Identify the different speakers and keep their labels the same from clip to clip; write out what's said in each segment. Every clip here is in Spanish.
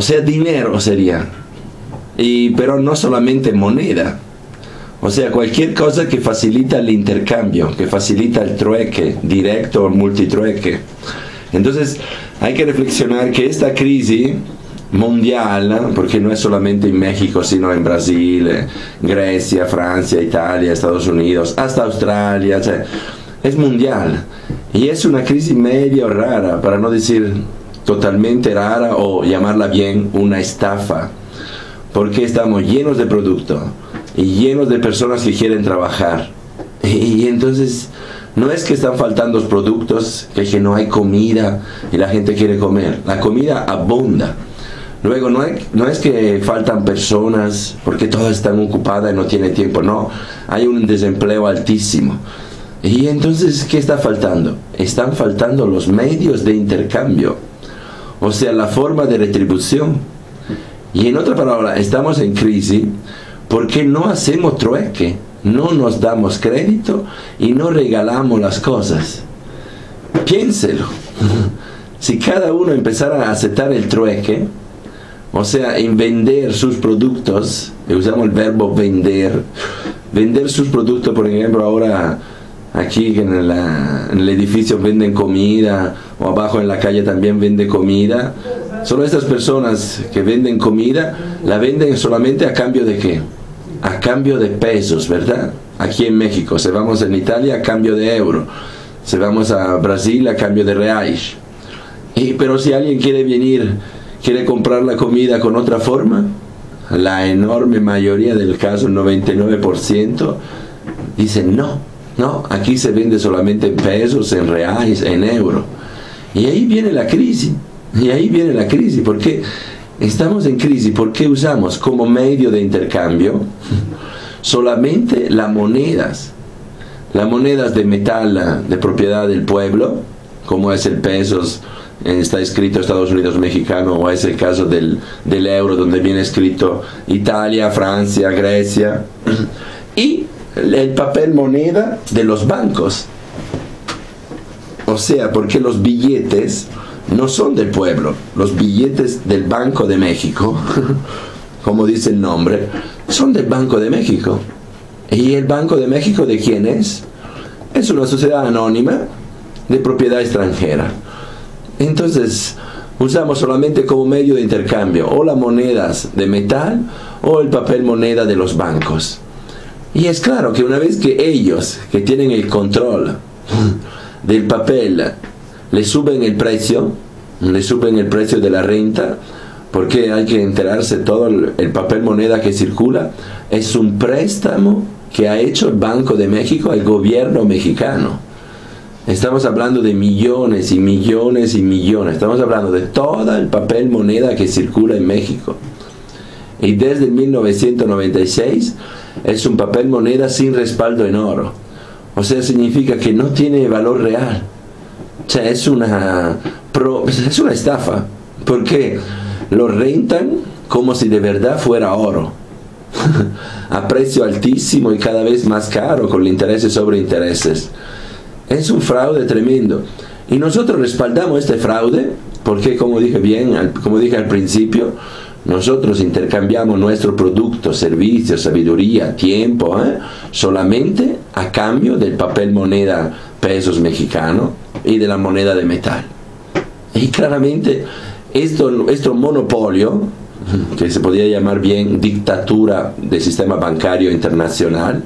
Speaker 1: sea, dinero sería. Pero no solamente moneda. O sea, cualquier cosa que facilita el intercambio, que facilita el trueque, directo o multitrueque. Entonces, hay que reflexionar que esta crisis mundial, porque no es solamente en México, sino en Brasil, Grecia, Francia, Italia, Estados Unidos, hasta Australia, o sea, es mundial. Y es una crisis medio rara, para no decir totalmente rara o llamarla bien una estafa, porque estamos llenos de productos y llenos de personas que quieren trabajar. Y entonces no es que están faltando los productos, que no hay comida y la gente quiere comer. La comida abunda. Luego no es que faltan personas porque todas están ocupadas y no tienen tiempo. No, hay un desempleo altísimo. Y entonces, ¿qué está faltando? Están faltando los medios de intercambio. O sea, la forma de retribución. Y en otra palabra, estamos en crisis porque no hacemos trueque, no nos damos crédito y no regalamos las cosas. Piénselo. Si cada uno empezara a aceptar el trueque, o sea, en vender sus productos, usamos el verbo vender sus productos, por ejemplo, ahora aquí en el edificio venden comida, o abajo en la calle también venden comida. Solo estas personas que venden comida, la venden solamente a cambio de ¿qué? A cambio de pesos, ¿verdad? Aquí en México, si vamos en Italia a cambio de euro, si vamos a Brasil a cambio de reais. Pero si alguien quiere comprar la comida con otra forma, la enorme mayoría del caso, el 99%, dicen no, aquí se vende solamente en pesos, en reais, en euro. Y ahí viene la crisis. ¿Por qué estamos en crisis? Porque usamos como medio de intercambio solamente las monedas de metal de propiedad del pueblo, como es el pesos, está escrito Estados Unidos mexicano, o es el caso del euro, donde viene escrito Italia, Francia, Grecia, y el papel moneda de los bancos. O sea, porque los billetes no son del pueblo, los billetes del Banco de México, como dice el nombre, son del Banco de México. ¿Y el Banco de México de quién es? Es una sociedad anónima de propiedad extranjera. Entonces, usamos solamente como medio de intercambio o las monedas de metal o el papel moneda de los bancos. Y es claro que una vez que ellos, que tienen el control del papel, le suben el precio de la renta, porque hay que enterarse, todo el papel moneda que circula es un préstamo que ha hecho el Banco de México al gobierno mexicano. Estamos hablando de millones y millones y millones. Estamos hablando de todo el papel moneda que circula en México. Y desde 1996 es un papel moneda sin respaldo en oro. O sea, significa que no tiene valor real. O sea, es una estafa. Porque lo rentan como si de verdad fuera oro. A precio altísimo y cada vez más caro, con intereses sobre intereses. Es un fraude tremendo. Y nosotros respaldamos este fraude porque, como dije al principio, nosotros intercambiamos nuestro producto, servicios, sabiduría, tiempo, solamente a cambio del papel moneda pesos mexicano y de la moneda de metal. Y claramente esto monopolio, que se podría llamar bien dictadura del sistema bancario internacional,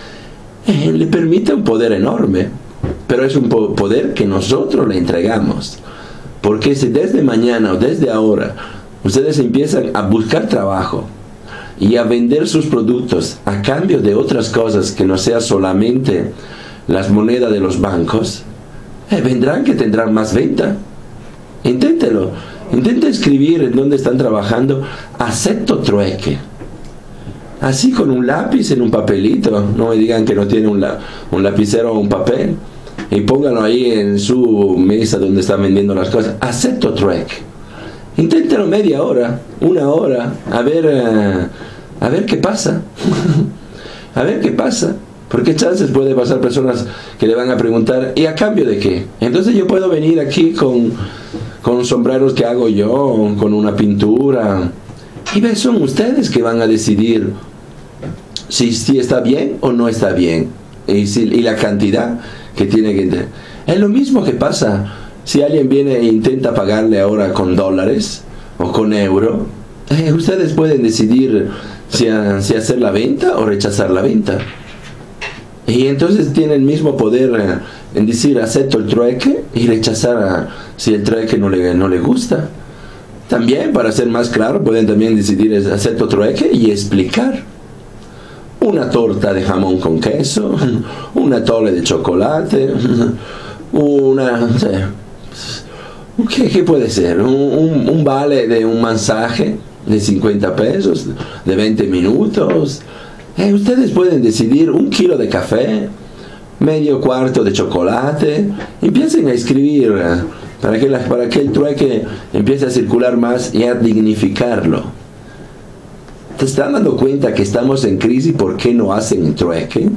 Speaker 1: le permite un poder enorme, pero es un poder que nosotros le entregamos. Porque si desde mañana o desde ahora ustedes empiezan a buscar trabajo y a vender sus productos a cambio de otras cosas que no sea solamente las monedas de los bancos, vendrán que tendrán más venta. Inténtelo. Intenta escribir en dónde están trabajando, acepto trueque. Así con un lápiz en un papelito, no me digan que no tiene un lapicero o un papel, y pónganlo ahí en su mesa donde están vendiendo las cosas, acepto trueque. Inténtalo media hora, una hora, a ver qué pasa. A ver qué pasa. Porque chances puede pasar personas que le van a preguntar, ¿y a cambio de qué? Entonces yo puedo venir aquí con con sombreros que hago yo, con una pintura. Y ves, son ustedes que van a decidir si está bien o no está bien. Y la cantidad que tiene que tener. Es lo mismo que pasa si alguien viene e intenta pagarle ahora con dólares o con euro. Ustedes pueden decidir si hacer la venta o rechazar la venta. Y entonces tienen el mismo poder en decir acepto el trueque y rechazar si el trueque no le gusta. También, para ser más claro, pueden también decidir acepto trueque y explicar. Una torta de jamón con queso, una tole de chocolate, ¿qué puede ser? Un vale de un masaje de 50 pesos, de 20 minutos. Ustedes pueden decidir 1 kilo de café, medio cuarto de chocolate. Empiecen a escribir para que el trueque empiece a circular más y a dignificarlo. ¿Te están dando cuenta que estamos en crisis? ¿Por qué no hacen trueque?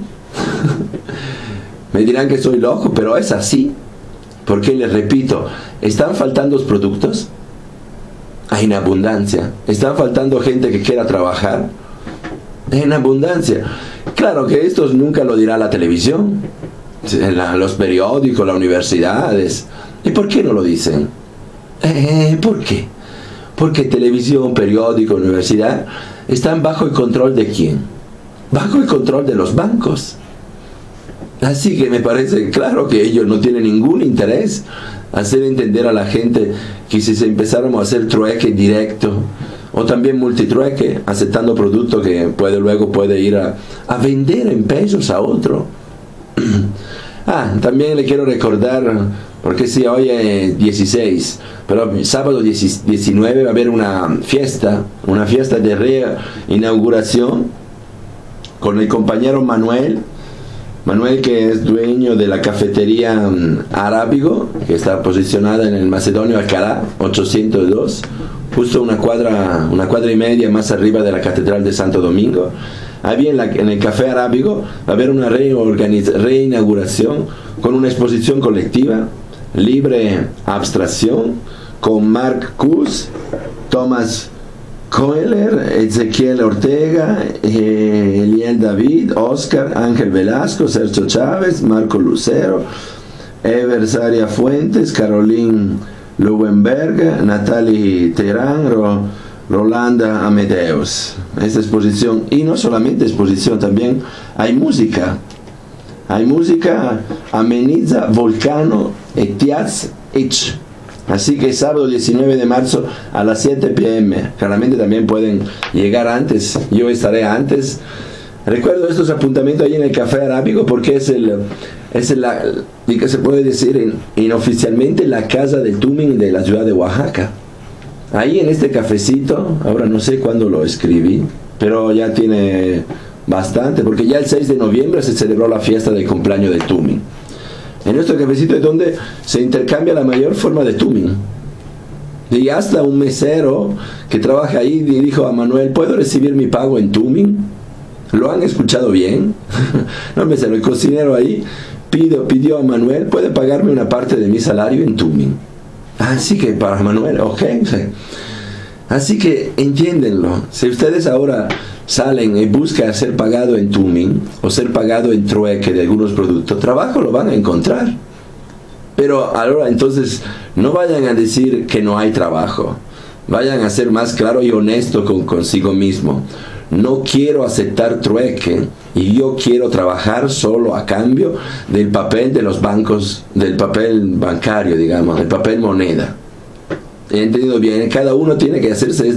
Speaker 1: Me dirán que soy loco, pero es así. Porque les repito, ¿están faltando los productos? En abundancia. ¿Están faltando gente que quiera trabajar? En abundancia. Claro que esto nunca lo dirá la televisión, los periódicos, las universidades. ¿Y por qué no lo dicen? ¿Por qué? Porque televisión, periódico, universidad están bajo el control ¿de quién? Bajo el control de los bancos. Así que me parece claro que ellos no tienen ningún interés hacer entender a la gente que si se empezáramos a hacer trueque directo o también multitrueque, aceptando productos que luego puede ir a vender en pesos a otro. También le quiero recordar, porque sí, hoy es 16, pero sábado 19 va a haber una fiesta de reinauguración con el compañero Manuel, que es dueño de la cafetería Arábigo, que está posicionada en el Macedonio Alcalá 802, justo una cuadra y media más arriba de la Catedral de Santo Domingo. Ahí en el Café Arábigo va a haber una reinauguración con una exposición colectiva, libre abstracción, con Marc Cus, Thomas Kohler, Ezequiel Ortega, Eliel David, Oscar, Ángel Velasco, Sergio Chávez, Marco Lucero, Ever Saria Fuentes, Caroline Lubenberg, Natalie Terán, Rolanda Amedeus. Esta exposición, y no solamente exposición, también hay música. Ameniza Volcano Etiaz Ich. Así que sábado 19 de marzo a las 7 p.m. Claramente también pueden llegar antes. Yo estaré antes. Recuerdo estos apuntamientos ahí en el Café Arábigo porque es que se puede decir inoficialmente la casa de Tumin de la ciudad de Oaxaca. Ahí en este cafecito, ahora no sé cuándo lo escribí, pero ya tiene bastante, porque ya el 6 de noviembre se celebró la fiesta del cumpleaños de Tumin. En nuestro cafecito es donde se intercambia la mayor forma de Tumin. Y hasta un mesero que trabaja ahí dijo a Manuel, ¿puedo recibir mi pago en Tumin? ¿Lo han escuchado bien? No, el mesero, el cocinero ahí pidió a Manuel, ¿puede pagarme una parte de mi salario en Tumin? Así que para Manuel, ok. Así que entiéndenlo. Si ustedes ahora salen y buscan ser pagado en Tumin o ser pagado en trueque de algunos productos, trabajo lo van a encontrar. Pero ahora entonces no vayan a decir que no hay trabajo. Vayan a ser más claro y honesto consigo mismo. No quiero aceptar trueque y yo quiero trabajar solo a cambio del papel de los bancos, del papel bancario, digamos, del papel moneda. He entendido bien, cada uno tiene que hacerse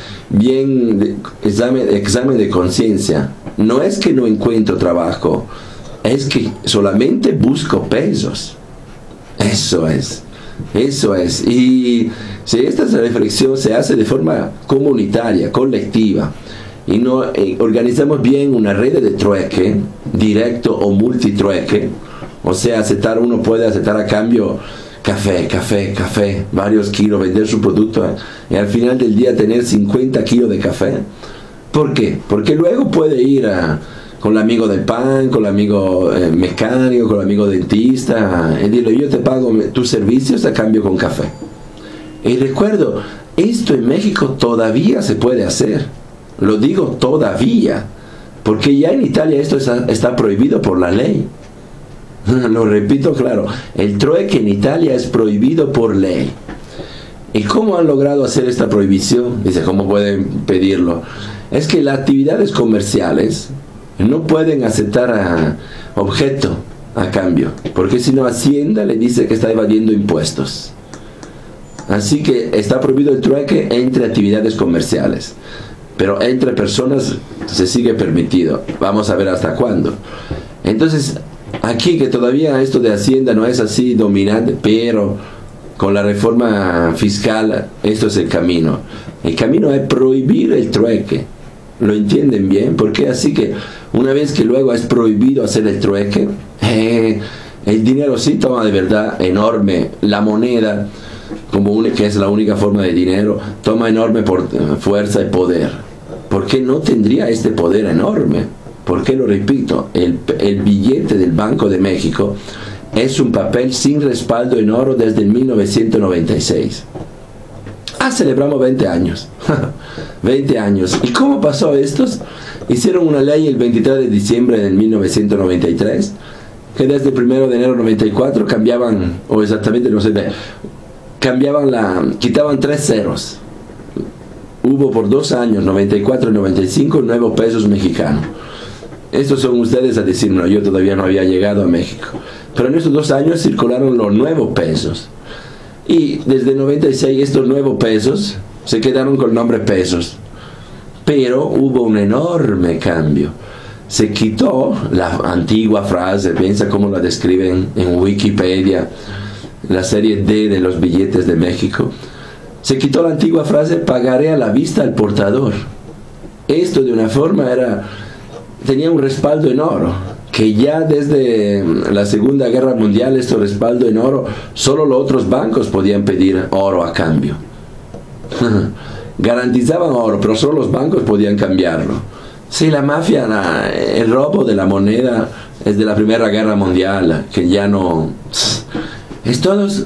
Speaker 1: examen de conciencia. No es que no encuentro trabajo, es que solamente busco pesos. Eso es. Y si esta reflexión se hace de forma comunitaria, colectiva, y no organizamos bien una red de trueque, directo o multitrueque, o sea, uno puede aceptar a cambio café, varios kilos, vender su producto y al final del día tener 50 kilos de café. ¿Por qué? Porque luego puede ir con el amigo del pan, con el amigo mecánico, con el amigo dentista, y dile, yo te pago tus servicios a cambio con café. Y recuerdo, esto en México todavía se puede hacer. Lo digo todavía, porque ya en Italia esto está prohibido por la ley. Lo repito claro, el trueque en Italia es prohibido por ley. ¿Y cómo han logrado hacer esta prohibición? Dice, ¿cómo pueden pedirlo? Es que las actividades comerciales no pueden aceptar objeto a cambio, porque si no Hacienda le dice que está evadiendo impuestos. Así que está prohibido el trueque entre actividades comerciales, pero entre personas se sigue permitido. Vamos a ver hasta cuándo. Entonces, aquí que todavía esto de Hacienda no es así dominante, pero con la reforma fiscal esto es el camino. El camino es prohibir el trueque. ¿Lo entienden bien? Porque así que una vez que luego es prohibido hacer el trueque, el dinero sí toma de verdad enorme, la moneda, que es la única forma de dinero, toma enorme fuerza y poder. ¿Por qué no tendría este poder enorme? ¿Por qué lo repito? El billete del Banco de México es un papel sin respaldo en oro desde el 1996. Celebramos 20 años. 20 años. ¿Y cómo pasó esto? Hicieron una ley el 23 de diciembre de 1993, que desde el 1 de enero de 94 cambiaban, o exactamente no sé, quitaban 3 ceros. Hubo por 2 años, 94 y 95, nuevos pesos mexicanos. Estos son ustedes a decirme, yo todavía no había llegado a México. Pero en estos 2 años circularon los nuevos pesos. Y desde el 96 estos nuevos pesos se quedaron con el nombre pesos. Pero hubo un enorme cambio. Se quitó la antigua frase, piensa cómo la describen en Wikipedia, la serie D de los billetes de México. Se quitó la antigua frase, pagaré a la vista al portador. Esto de una forma tenía un respaldo en oro, que ya desde la Segunda Guerra Mundial este respaldo en oro, solo los otros bancos podían pedir oro a cambio. Garantizaban oro, pero solo los bancos podían cambiarlo. Sí, la mafia, el robo de la moneda es de la Primera Guerra Mundial, que ya no... Es todos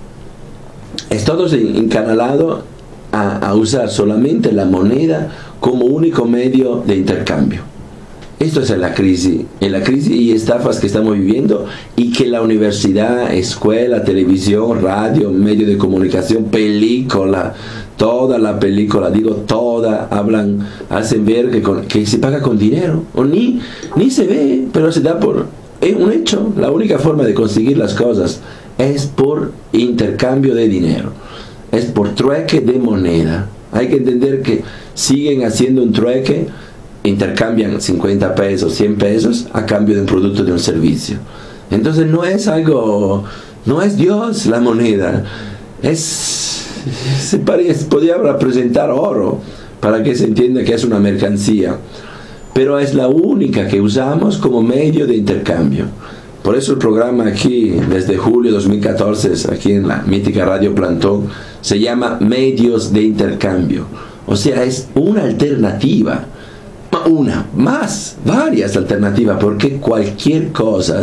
Speaker 1: encanalado a usar solamente la moneda como único medio de intercambio. Esto es la crisis y estafas que estamos viviendo, y que la universidad, escuela, televisión, radio, medio de comunicación, película, toda la película, digo toda, hacen ver que se paga con dinero, o ni se ve, pero se da por un hecho. La única forma de conseguir las cosas es por intercambio de dinero, es por trueque de moneda. Hay que entender que siguen haciendo un trueque, intercambian 50 pesos, 100 pesos a cambio de un producto, de un servicio. Entonces no es Dios la moneda, podría representar oro para que se entienda que es una mercancía, pero es la única que usamos como medio de intercambio. Por eso el programa aquí, desde julio de 2014, aquí en la mítica Radio Plantón, se llama Medios de Intercambio. O sea, es una alternativa. Varias alternativas, porque cualquier cosa,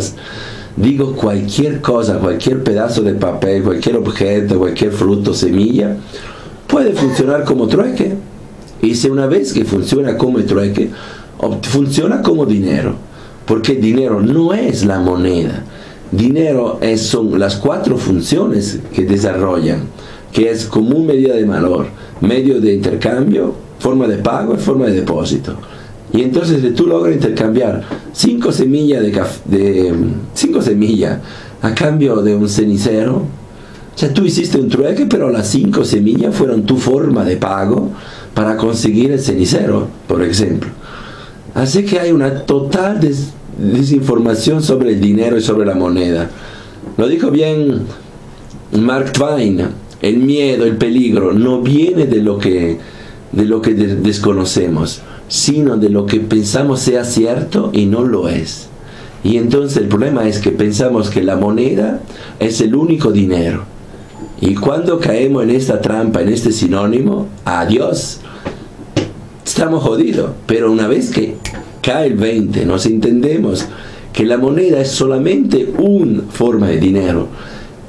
Speaker 1: cualquier pedazo de papel, cualquier objeto, cualquier fruto, semilla, puede funcionar como trueque. Y si una vez que funciona como trueque, funciona como dinero, porque dinero no es la moneda. Dinero son las 4 funciones que desarrollan, que es como un medio de valor, medio de intercambio, forma de pago y forma de depósito. Y entonces si tú logras intercambiar 5 semillas a cambio de un cenicero, o sea, tú hiciste un trueque, pero las 5 semillas fueron tu forma de pago para conseguir el cenicero, por ejemplo. Así que hay una total desinformación sobre el dinero y sobre la moneda. Lo dijo bien Mark Twain: el miedo, el peligro no viene de lo que desconocemos, sino de lo que pensamos sea cierto y no lo es. Y entonces el problema es que pensamos que la moneda es el único dinero. Y cuando caemos en esta trampa, en este sinónimo, adiós, estamos jodidos. Pero una vez que cae el 20, nos entendemos que la moneda es solamente una forma de dinero,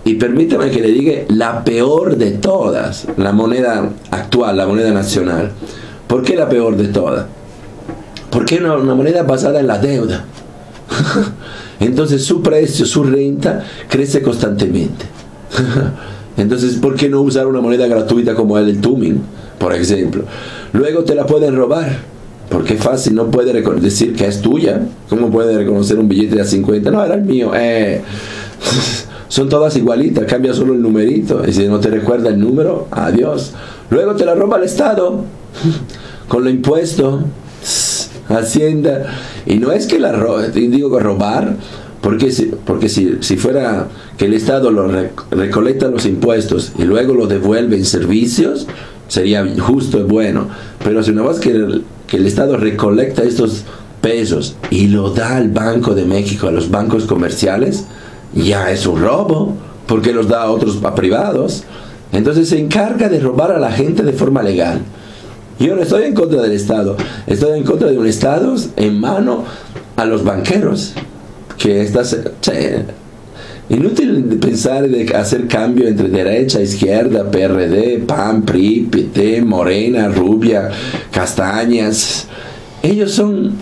Speaker 1: y permítame que le diga la peor de todas, la moneda actual, la moneda nacional. ¿Por qué la peor de todas? Porque es una moneda basada en la deuda. Entonces su precio, su renta crece constantemente. Entonces, ¿por qué no usar una moneda gratuita como el Tumin, por ejemplo? Luego te la pueden robar, porque es fácil, no puede decir que es tuya. ¿Cómo puede reconocer un billete de 50? No, era el mío. Son todas igualitas, cambia solo el numerito. Y si no te recuerda el número, adiós. Luego te la roba el Estado, con los impuestos, Hacienda. Y no es que la digo robar, porque si fuera que el Estado recolecta los impuestos y luego lo devuelve en servicios, sería justo y bueno. Pero si una vez que el Estado recolecta estos pesos y lo da al Banco de México, a los bancos comerciales, ya es un robo, porque los da a privados. Entonces se encarga de robar a la gente de forma legal. Yo no estoy en contra del Estado, estoy en contra de un Estado en mano a los banqueros, que inútil pensar de hacer cambio entre derecha, izquierda, PRD, PAN, PRI, PT, Morena, Rubia, Castañas. Ellos son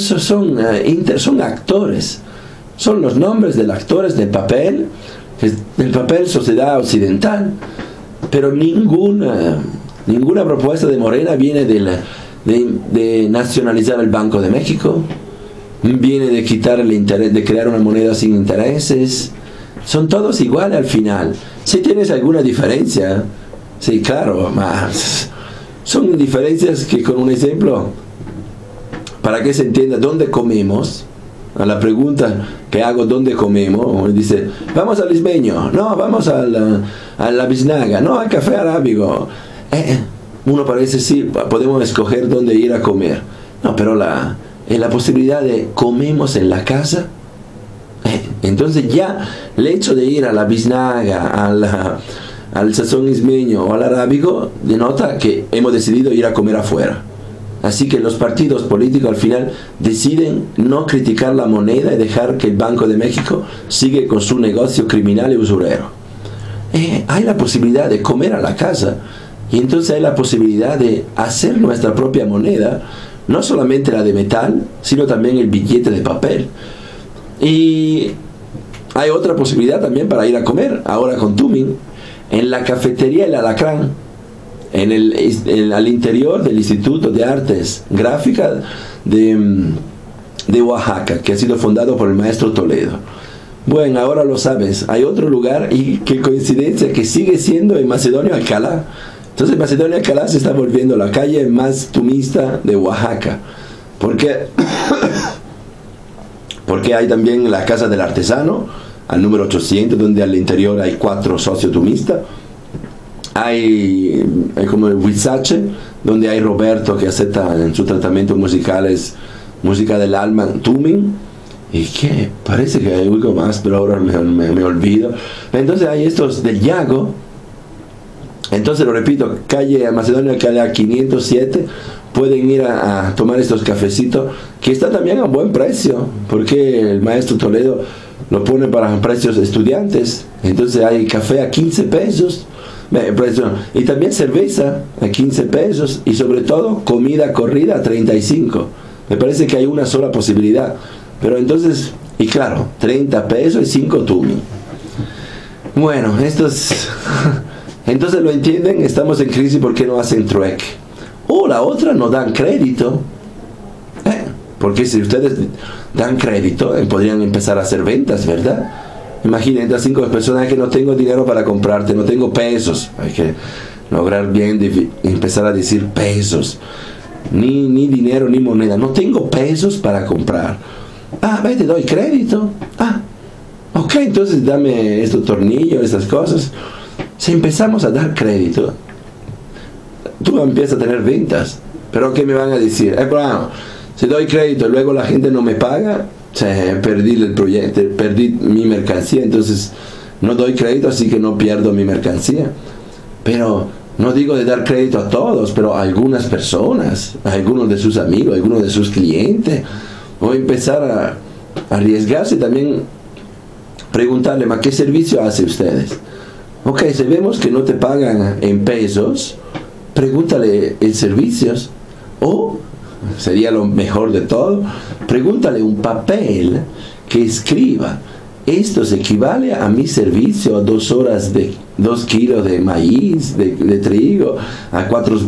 Speaker 1: actores, son los nombres de los actores del papel sociedad occidental, pero ninguna propuesta de Morena viene de nacionalizar el Banco de México, viene de quitar el interés, de crear una moneda sin intereses. Son todos iguales al final. Si tienes alguna diferencia, sí, claro, más son diferencias que, con un ejemplo, para que se entienda dónde comemos, a la pregunta que hago, ¿dónde comemos? Uno dice, vamos al Ismeño, no, vamos a la Biznaga, no, al Café Arábigo. Uno parece, sí, podemos escoger dónde ir a comer. No, pero la posibilidad de comemos en la casa, entonces ya el hecho de ir a la Biznaga, al Sazón Ismeño o al Arábigo denota que hemos decidido ir a comer afuera. Así que los partidos políticos al final deciden no criticar la moneda y dejar que el Banco de México siga con su negocio criminal y usurero. Hay la posibilidad de comer a la casa, y entonces hay la posibilidad de hacer nuestra propia moneda, no solamente la de metal, sino también el billete de papel. Y hay otra posibilidad también para ir a comer, ahora con Tumin, en la cafetería El Alacrán, al interior del Instituto de Artes Gráficas de Oaxaca, que ha sido fundado por el maestro Toledo. Bueno, ahora lo sabes, hay otro lugar, y qué coincidencia, que sigue siendo en Macedonio Alcalá. Entonces Macedonio Alcalá se está volviendo la calle más tumista de Oaxaca, porque hay también la Casa del Artesano, al número 800, donde al interior hay 4 socios tumistas. Hay como el Huizache, donde hay Roberto, que acepta en sus tratamientos musicales música del alma, Tumin. Y que parece que hay algo más, pero ahora me olvido. Entonces hay estos del Yago. Entonces lo repito, calle Macedonia, calle 507, pueden ir a tomar estos cafecitos, que están también a buen precio, porque el maestro Toledo lo pone para precios estudiantes. Entonces hay café a 15 pesos, y también cerveza a 15 pesos, y sobre todo comida corrida a 35. Me parece que hay una sola posibilidad, pero entonces, y claro, 30 pesos y 5 Tumin. Bueno, estos entonces lo entienden, estamos en crisis, ¿por qué no hacen trueque? O la otra, no dan crédito, porque si ustedes dan crédito, podrían empezar a hacer ventas, ¿verdad? Imaginen a 5 personas que no tengo dinero para comprarte, no tengo pesos. Hay que lograr bien empezar a decir pesos. Ni dinero ni moneda. No tengo pesos para comprar. Te doy crédito. Ok, entonces dame estos tornillos, estas cosas. Si empezamos a dar crédito, tú empiezas a tener ventas. Pero ¿qué me van a decir? Bueno, si doy crédito y luego la gente no me paga, perdí el proyecto, perdí mi mercancía, entonces no doy crédito, así que no pierdo mi mercancía. Pero no digo de dar crédito a todos, pero a algunas personas, a algunos de sus amigos, a algunos de sus clientes, o empezar a arriesgarse también preguntarle, ¿ma qué servicio hace ustedes? Ok, si vemos que no te pagan en pesos, pregúntale el servicios. O, sería lo mejor de todo, pregúntale un papel que escriba: esto se equivale a mi servicio, a 2 horas de 2 kilos de maíz, de trigo, a 4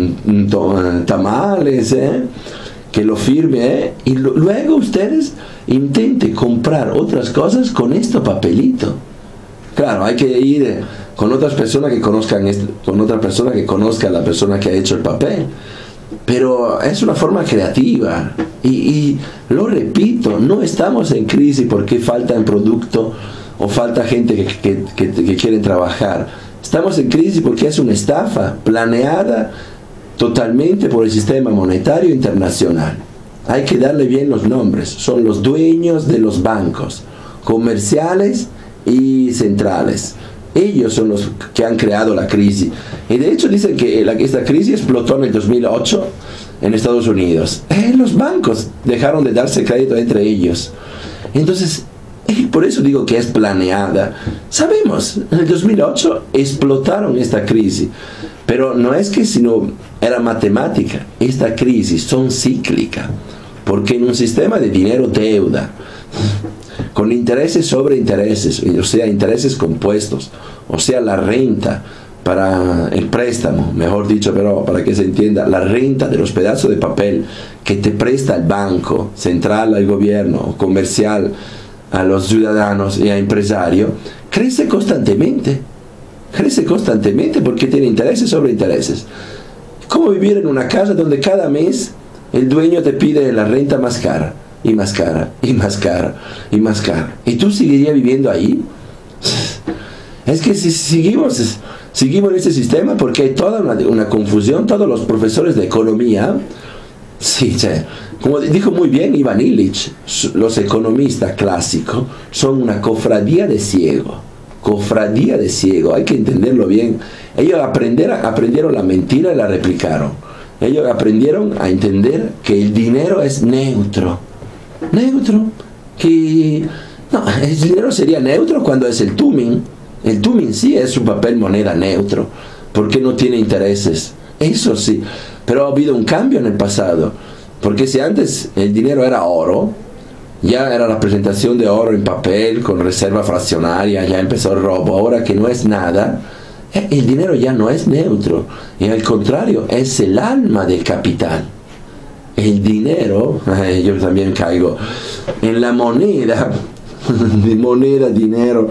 Speaker 1: tamales, que lo firme, y luego ustedes intenten comprar otras cosas con este papelito. Claro, hay que ir con otras personas que conozcan con otra persona que conozca a la persona que ha hecho el papel. Pero es una forma creativa. Y lo repito, no estamos en crisis porque falta un producto o falta gente que quiere trabajar. Estamos en crisis porque es una estafa planeada totalmente por el sistema monetario internacional. Hay que darle bien los nombres. Son los dueños de los bancos comerciales y centrales. Ellos son los que han creado la crisis. Y de hecho dicen que esta crisis explotó en el 2008 en Estados Unidos. Los bancos dejaron de darse crédito entre ellos. Entonces, por eso digo que es planeada. Sabemos, en el 2008 explotaron esta crisis. Pero no es que sino era matemática. Esta crisis son cíclica. Porque en un sistema de dinero-deuda, con intereses sobre intereses, o sea, intereses compuestos, o sea, la renta para el préstamo, mejor dicho, pero para que se entienda, la renta de los pedazos de papel que te presta el banco central al gobierno, o comercial a los ciudadanos y a empresarios, crece constantemente porque tiene intereses sobre intereses. ¿Cómo vivir en una casa donde cada mes el dueño te pide la renta más cara? Y más cara, y más cara, y más cara. ¿Y tú seguirías viviendo ahí? Es que si seguimos en este sistema, porque hay toda una confusión. Todos los profesores de economía, sí, como dijo muy bien Ivan Illich, los economistas clásicos son una cofradía de ciego. Cofradía de ciego, hay que entenderlo bien. Ellos aprendieron la mentira y la replicaron. Ellos aprendieron a entender que el dinero es neutro, que no, el dinero sería neutro cuando es el tumin. El tumin sí es un papel moneda neutro porque no tiene intereses, eso sí. Pero ha habido un cambio en el pasado, porque si antes el dinero era oro, ya era la presentación de oro en papel con reserva fraccionaria, ya empezó el robo. Ahora que no es nada, el dinero ya no es neutro, y al contrario, es el alma del capital. El dinero, yo también caigo en la moneda, dinero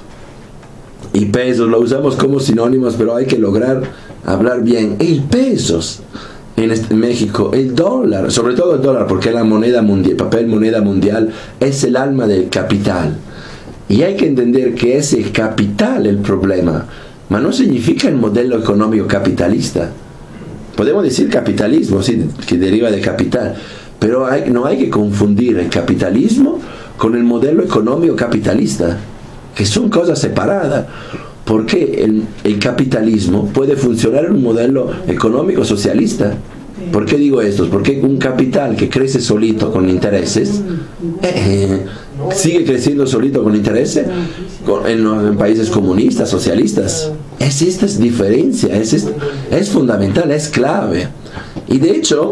Speaker 1: y pesos, lo usamos como sinónimos, pero hay que lograr hablar bien. El pesos en México, el dólar, sobre todo el dólar, porque la moneda mundial, papel moneda mundial, es el alma del capital. Y hay que entender que es el capital el problema, pero no significa el modelo económico capitalista. Podemos decir capitalismo, sí, que deriva de capital, pero no hay que confundir el capitalismo con el modelo económico capitalista, que son cosas separadas. Porque el capitalismo puede funcionar en un modelo económico socialista. ¿Por qué digo esto? Porque un capital que crece solito con intereses, sigue creciendo solito con intereses en países comunistas, socialistas. Esta es diferencia, es fundamental, es clave. Y de hecho,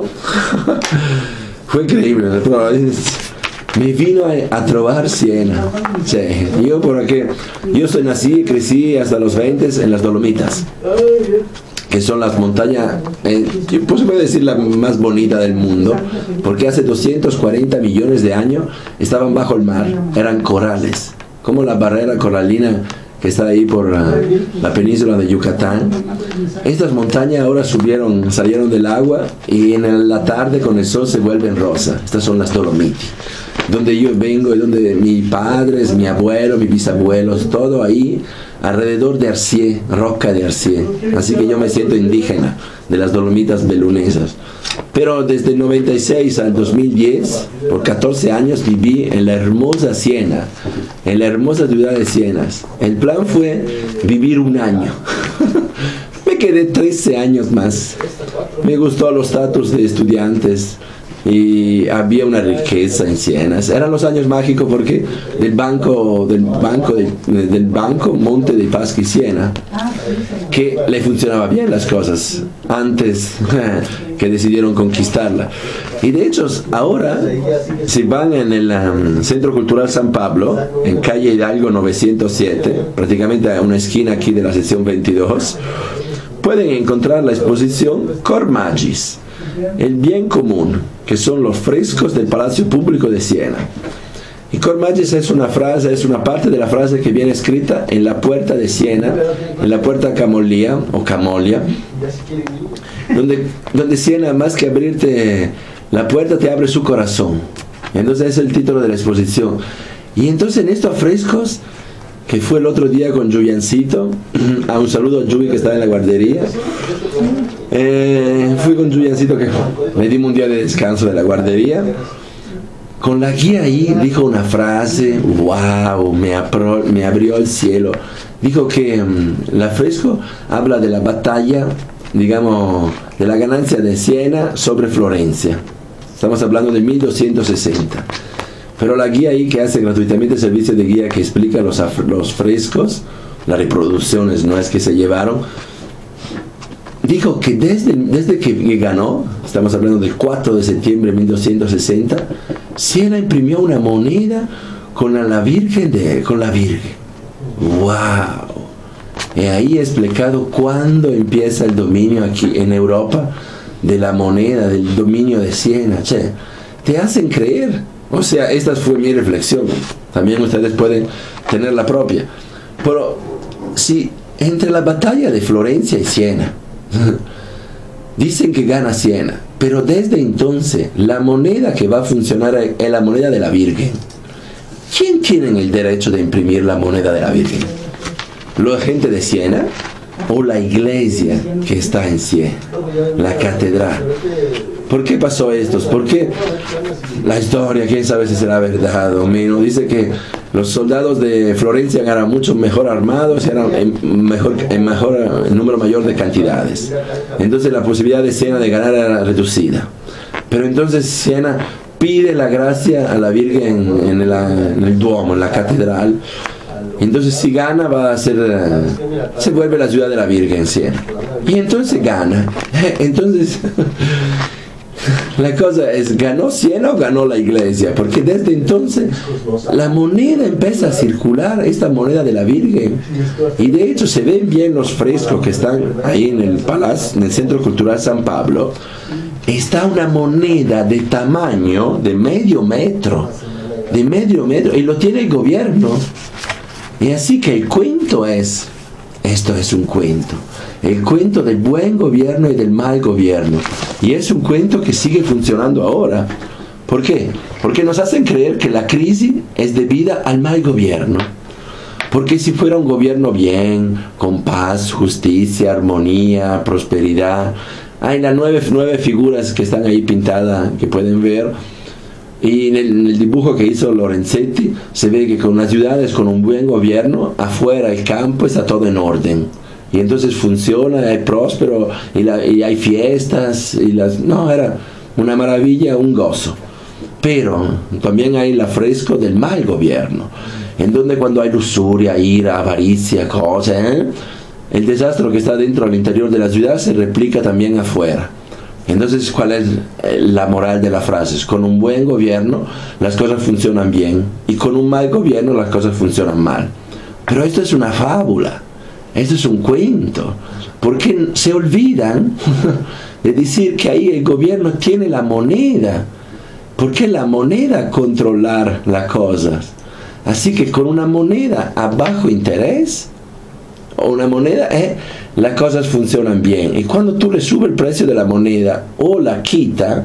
Speaker 1: fue increíble. Me vino a trobar Siena. Sí, yo nací y crecí hasta los 20 en las Dolomitas, que son las montañas, pues se puede decir la más bonita del mundo, porque hace 240 millones de años estaban bajo el mar, eran corales, como la barrera coralina que está ahí por la península de Yucatán. Estas montañas ahora salieron del agua, y en la tarde con el sol se vuelven rosa. Estas son las Dolomitas, donde yo vengo y donde mis padres, mi abuelo, mis bisabuelos, todo ahí alrededor de Arcié, roca de Arcié. Así que yo me siento indígena de las Dolomitas belunesas. Pero desde el 96 al 2010, por 14 años viví en la hermosa Siena, en la hermosa ciudad de Siena. El plan fue vivir un año. Me quedé 13 años más. Me gustó los estatus de estudiantes. y había una riqueza en Siena. Eran los años mágicos porque del banco Monte dei Paschi Siena, que le funcionaba bien las cosas antes que decidieron conquistarla. Y de hecho ahora, si van en el Centro Cultural San Pablo, en calle Hidalgo 907, prácticamente a una esquina aquí de la sección 22, pueden encontrar la exposición Cor Magis, el bien común, que son los frescos del Palacio Público de Siena. Y Cor Magis es una frase, es una parte de la frase que viene escrita en la puerta de Siena, en la puerta Camolia o Camolia, donde Siena, más que abrirte la puerta, te abre su corazón. Entonces es el título de la exposición. Y entonces en estos frescos, que fue el otro día con Juliancito, a un saludo a Juvi que estaba en la guardería, fui con Juliancito, que le dimos un día de descanso de la guardería. Con la guía ahí dijo una frase, wow, me abrió el cielo. Dijo que la fresco habla de la batalla, digamos, de la ganancia de Siena sobre Florencia. Estamos hablando de 1260. Pero la guía ahí, que hace gratuitamente el servicio de guía que explica los frescos, las reproducciones, no es que se llevaron, dijo que desde que ganó, estamos hablando del 4 de septiembre de 1260, Siena imprimió una moneda con la Virgen. ¡Wow! Y ahí he explicado cuándo empieza el dominio aquí en Europa de la moneda, del dominio de Siena. Che, te hacen creer. O sea, esta fue mi reflexión. También ustedes pueden tener la propia. Pero si entre la batalla de Florencia y Siena dicen que gana Siena, pero desde entonces la moneda que va a funcionar es la moneda de la Virgen. ¿Quién tiene el derecho de imprimir la moneda de la Virgen? ¿La gente de Siena o la iglesia que está en Siena, la catedral? ¿Por qué pasó esto? Porque la historia, quién sabe si será verdad o menos, dice que los soldados de Florencia eran mucho mejor armados y eran en número mayor de cantidades. Entonces la posibilidad de Siena de ganar era reducida. Pero entonces Siena pide la gracia a la Virgen en el Duomo, en la catedral. Entonces si gana va a ser, se vuelve la ciudad de la Virgen Siena. Y entonces gana. Entonces la cosa es, ¿ganó Siena o ganó la iglesia? Porque desde entonces la moneda empieza a circular, esta moneda de la Virgen. Y de hecho se ven bien los frescos que están ahí en el Palacio, en el Centro Cultural San Pablo. Está una moneda de tamaño de medio metro, y lo tiene el gobierno. Y así que el cuento es, esto es un cuento, el cuento del buen gobierno y del mal gobierno. Y es un cuento que sigue funcionando ahora. ¿Por qué? Porque nos hacen creer que la crisis es debida al mal gobierno. Porque si fuera un gobierno bien, con paz, justicia, armonía, prosperidad, hay las nueve figuras que están ahí pintadas, que pueden ver. Y en el dibujo que hizo Lorenzetti se ve que con las ciudades con un buen gobierno, afuera el campo está todo en orden. Y entonces funciona, es próspero, y hay fiestas, no, era una maravilla, un gozo. Pero también hay el fresco del mal gobierno, en donde cuando hay lujuria, ira, avaricia, cosas, el desastre que está dentro al interior de la ciudad se replica también afuera. Entonces, ¿cuál es la moral de la frase? Con un buen gobierno las cosas funcionan bien, y con un mal gobierno las cosas funcionan mal. Pero esto es una fábula, esto es un cuento, porque se olvidan de decir que ahí el gobierno tiene la moneda, porque la moneda controlar las cosas. Así que con una moneda a bajo interés, o una moneda, las cosas funcionan bien. Y cuando tú le subes el precio de la moneda o la quita,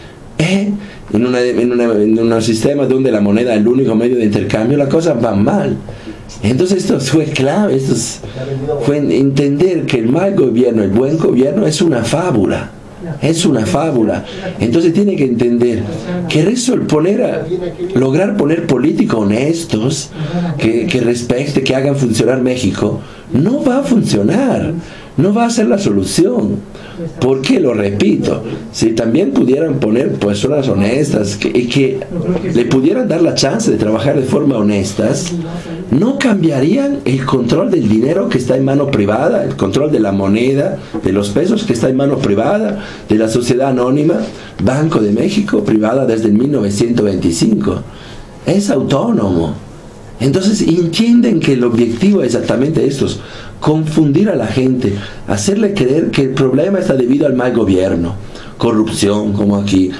Speaker 1: en un sistema donde la moneda es el único medio de intercambio, las cosas van mal. Entonces esto fue clave, fue entender que el mal gobierno, el buen gobierno es una fábula. Es una fábula. Entonces tiene que entender que lograr poner políticos honestos que respeten, que hagan funcionar México, no va a funcionar. no va a ser la solución. ¿Por qué lo repito? Si también pudieran poner personas honestas y que le pudieran dar la chance de trabajar de forma honestas, no cambiarían el control del dinero que está en mano privada, el control de la moneda, de los pesos que está en mano privada, de la sociedad anónima, Banco de México, privada desde el 1925. Es autónomo. Entonces entienden que el objetivo es exactamente esto: confundir a la gente, hacerle creer que el problema está debido al mal gobierno, corrupción, como aquí.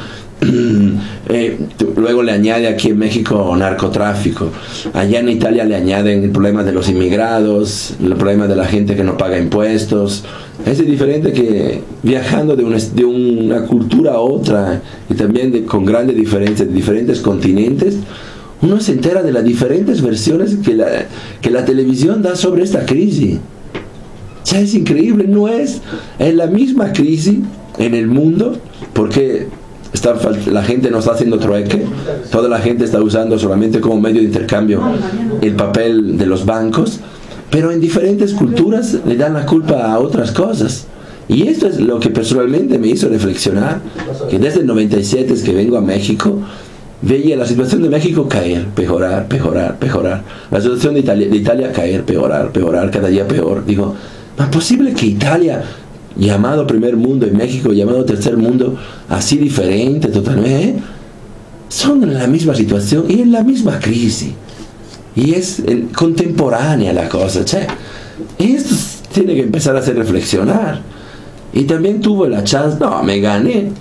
Speaker 1: Luego le añade aquí en México narcotráfico, allá en Italia le añaden el problema de los inmigrados, el problema de la gente que no paga impuestos. Es diferente que viajando de una cultura a otra, y también con grandes diferencias de diferentes continentes, uno se entera de las diferentes versiones que la televisión da sobre esta crisis. O sea, es increíble, es la misma crisis en el mundo, porque la gente no está haciendo trueque, toda la gente está usando solamente como medio de intercambio el papel de los bancos, pero en diferentes culturas le dan la culpa a otras cosas. Y esto es lo que personalmente me hizo reflexionar, que desde el 97 es que vengo a México, veía la situación de México caer, mejorar, la situación de Italia caer, peorar, cada día peor. Digo, ¿no es posible que Italia, llamado primer mundo, y México, llamado tercer mundo, así diferente totalmente, son en la misma situación y en la misma crisis? Y es contemporánea la cosa, che. Esto tiene que empezar a hacer reflexionar. Y también tuve la chance, me gané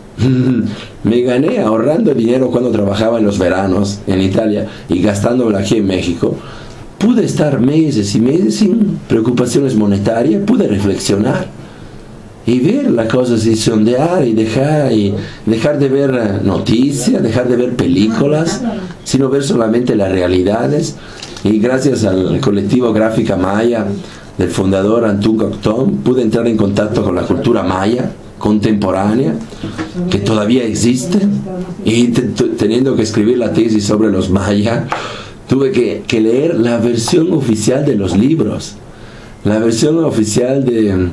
Speaker 1: ahorrando dinero cuando trabajaba en los veranos en Italia y gastándolo aquí en México. Pude estar meses y meses sin preocupaciones monetarias, pude reflexionar y ver las cosas y sondear y dejar de ver noticias, dejar de ver películas, sino ver solamente las realidades. Y gracias al colectivo Gráfica Maya del fundador Antún Cocteau, pude entrar en contacto con la cultura maya contemporánea, que todavía existe, y teniendo que escribir la tesis sobre los mayas, tuve que leer la versión oficial de los libros, la versión oficial de...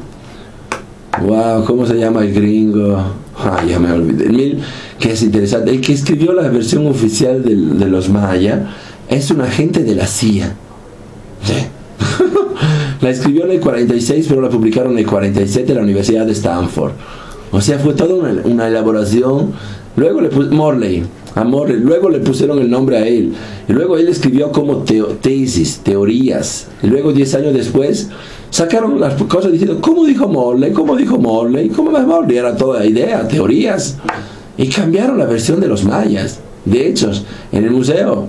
Speaker 1: ¿cómo se llama el gringo? Ya me olvidé. Que es interesante. El que escribió la versión oficial de los mayas es un agente de la CIA. ¿Sí? La escribió en el 46, pero la publicaron en el 47 en la Universidad de Stanford. O sea, fue toda una elaboración. Luego le pusieron Morley, luego le pusieron el nombre a él. Y luego él escribió como tesis, teorías. Y luego 10 años después sacaron las cosas diciendo, ¿cómo dijo Morley? ¿Cómo Morley? Era toda idea, teorías. Y cambiaron la versión de los mayas. De hecho, en el Museo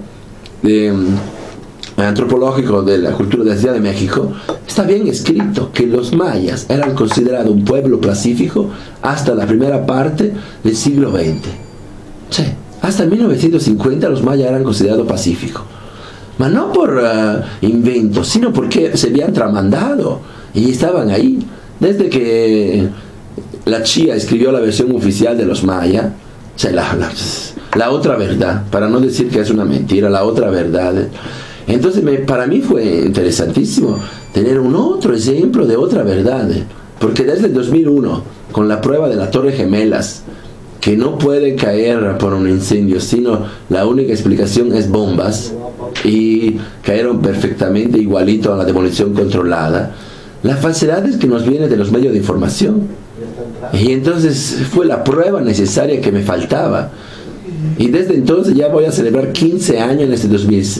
Speaker 1: Antropológico de la Cultura de la Ciudad de México está bien escrito que los mayas eran considerados un pueblo pacífico hasta la primera parte del siglo XX. Sí, hasta 1950 los mayas eran considerados pacíficos, mas no por inventos, sino porque se habían tramandado y estaban ahí. Desde que la Chía escribió la versión oficial de los mayas, o sea, la otra verdad, para no decir que es una mentira, la otra verdad. Entonces para mí fue interesantísimo tener un otro ejemplo de otra verdad, porque desde el 2001, con la prueba de las Torres Gemelas, que no pueden caer por un incendio, sino la única explicación es bombas, y cayeron perfectamente igualito a la demolición controlada, la falsedad es que nos viene de los medios de información. Y entonces fue la prueba necesaria que me faltaba. Y desde entonces ya voy a celebrar 15 años en este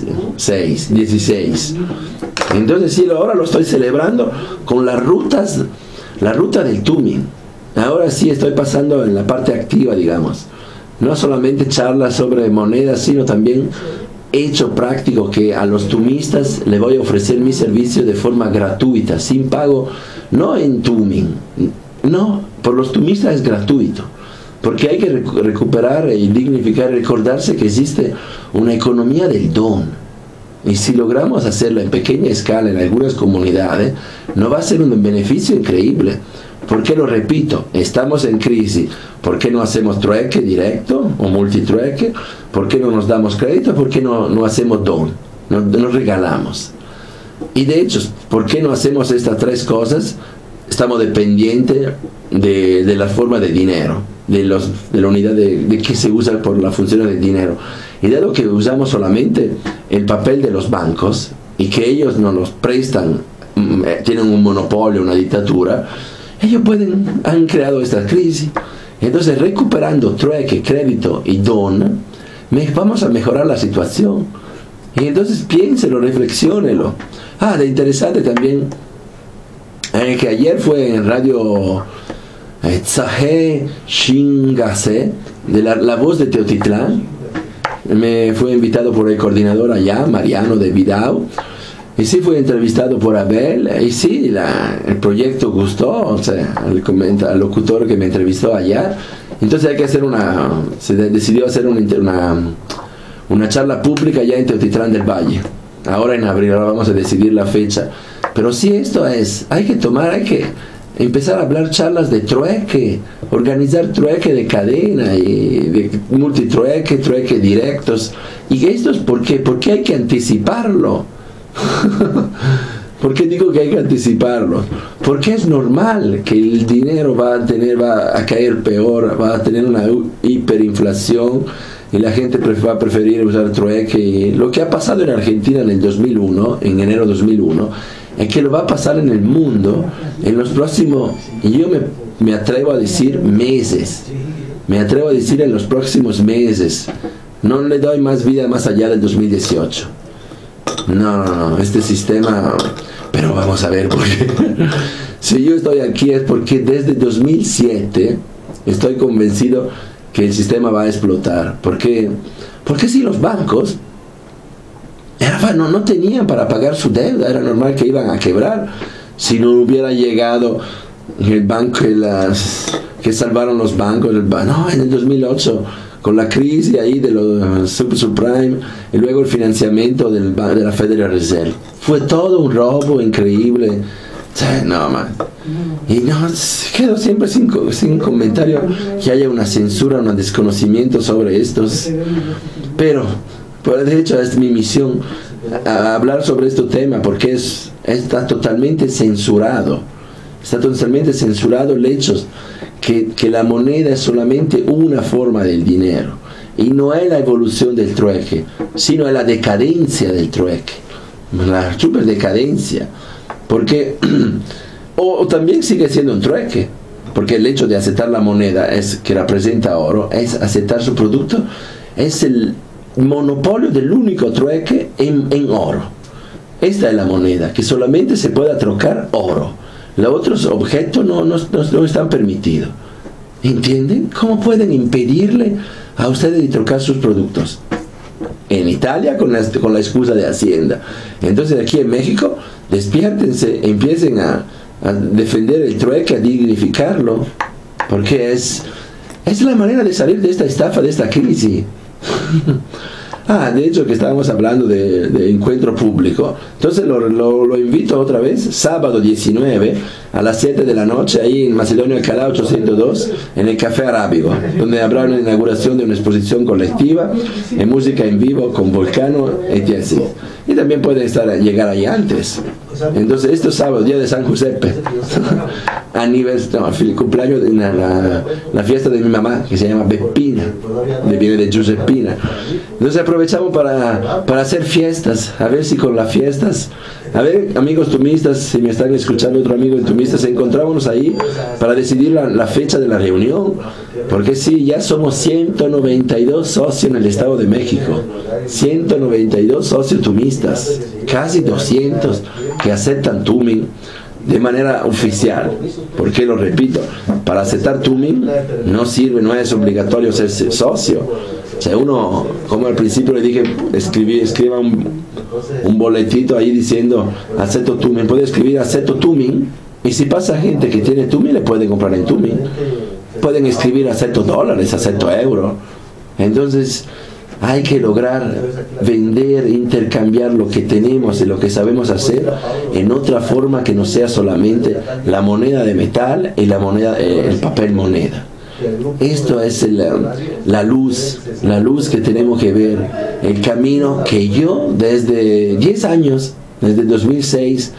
Speaker 1: 16. Entonces sí, ahora lo estoy celebrando con la ruta del Tumin. Ahora sí estoy pasando en la parte activa, digamos. No solamente charlas sobre monedas, sino también hecho práctico, que a los tumistas le voy a ofrecer mi servicio de forma gratuita, sin pago, no en Tumin. No, por los tumistas es gratuito. Porque hay que recuperar y dignificar, recordarse que existe una economía del don. Y si logramos hacerlo en pequeña escala en algunas comunidades, no va a ser un beneficio increíble. Porque lo repito, estamos en crisis. ¿Por qué no hacemos trueque directo o multitrueque? ¿Por qué no nos damos crédito? ¿Por qué no hacemos don? Nos regalamos. Y de hecho, ¿por qué no hacemos estas tres cosas? estamos dependientes de la forma de dinero, de la unidad de que se usa por la función del dinero. Y dado que usamos solamente el papel de los bancos y que ellos nos los prestan, tienen un monopolio, una dictadura, ellos han creado esta crisis. Entonces, recuperando trueque, crédito y don, vamos a mejorar la situación. Y entonces piénselo, reflexiónelo. De interesante también que ayer fue en radio Tzahe Shingase, de la voz de Teotitlán. Me fue invitado por el coordinador allá, Mariano de Vidal, y sí fue entrevistado por Abel, y sí, el proyecto gustó, o sea, al locutor que me entrevistó allá. Entonces hay que hacer se decidió hacer una charla pública allá en Teotitlán del Valle. Ahora en abril, ahora vamos a decidir la fecha. Pero sí, hay que empezar a hablar charlas de trueque, organizar trueque de cadena y de multitrueque, trueque directos. ¿Y esto es por qué? Porque hay que anticiparlo. ¿Por qué digo que hay que anticiparlo? Porque es normal que el dinero va a caer peor, va a tener una hiperinflación y la gente va a preferir usar trueque. Y lo que ha pasado en Argentina en el 2001, en enero 2001, es que lo va a pasar en el mundo en los próximos, y yo me atrevo a decir meses, en los próximos meses. No le doy más vida más allá del 2018. No, este sistema, pero vamos a ver por qué. Si yo estoy aquí es porque desde 2007 estoy convencido que el sistema va a explotar. Porque si los bancos no tenían para pagar su deuda, era normal que iban a quebrar si no hubiera llegado el banco, que salvaron los bancos. En el 2008, con la crisis ahí de los subprime y luego el financiamiento de la Federal Reserve, fue todo un robo increíble. No, man. Y quedo siempre sin comentario que haya una censura, un desconocimiento sobre estos. Pero de hecho es mi misión hablar sobre este tema, porque está totalmente censurado. Está totalmente censurado el hecho que la moneda es solamente una forma del dinero, y no es la evolución del trueque, sino es la decadencia del trueque, la super decadencia. Porque o también sigue siendo un trueque, porque el hecho de aceptar la moneda que representa oro, es aceptar su producto, es el monopolio del único trueque en oro. Esta es la moneda, que solamente se pueda trocar oro. Los otros objetos no están permitidos. ¿Entienden? ¿Cómo pueden impedirle a ustedes de trocar sus productos? En Italia con la excusa de Hacienda. Entonces aquí en México, despiértense, empiecen a defender el trueque, a dignificarlo, porque es la manera de salir de esta estafa, de esta crisis. De hecho, que estábamos hablando de encuentro público, entonces lo invito otra vez, sábado 19 a las 7 de la noche, ahí en Macedonio Alcalá 802, en el Café Arábigo, donde habrá una inauguración de una exposición colectiva en música en vivo con Volcano y así. Y también pueden llegar ahí antes. Entonces, este sábado, día de San Giuseppe, el cumpleaños de la fiesta de mi mamá, que se llama Beppina, viene de Giuseppina. Entonces aprovechamos para hacer fiestas, a ver si con las fiestas, amigos tumistas, si me están escuchando otro amigo tumistas, encontrámonos ahí para decidir la fecha de la reunión, porque sí, ya somos 192 socios en el Estado de México, 192 socios tumistas, casi 200 que aceptan Tumin de manera oficial. Porque lo repito, para aceptar Tumin no es obligatorio ser socio. O sea, uno, como al principio le dije, escriba un boletito ahí diciendo acepto Tumin, puede escribir acepto Tumin, y si pasa gente que tiene Tumin, le pueden comprar en Tumin. Pueden escribir acepto dólares, acepto euros. Entonces hay que lograr vender, intercambiar lo que tenemos y lo que sabemos hacer en otra forma que no sea solamente la moneda de metal y el papel moneda. Esto es la luz que tenemos que ver, el camino que yo desde 10 años, desde 2006,